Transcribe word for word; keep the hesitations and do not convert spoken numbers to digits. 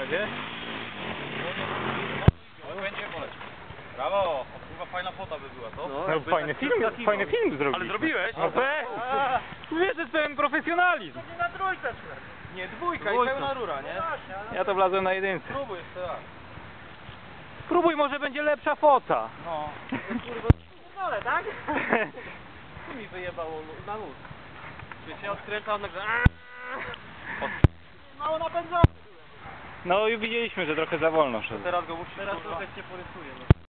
razie. Będzie poleć. Brawo! Chyba fajna fota by była, to? No, no fajny film, fajny film zrobił. Ale zrobiłeś? No be! Wiesz, że pełen profesjonalizm. Na trójce szedł. Nie, dwójka, Dwójka. i pełna rura, nie? Ja to wlazłem na jedynce. Spróbuj jeszcze raz. Spróbuj, może będzie lepsza fota. No. Ale tak? Tu mi wyjebało na luz. Czy się odkręca, on nagle... Mało napędzony. No i widzieliśmy, że trochę za wolno szedł. Teraz go musisz... Teraz kurwa. trochę cię porysuje. No.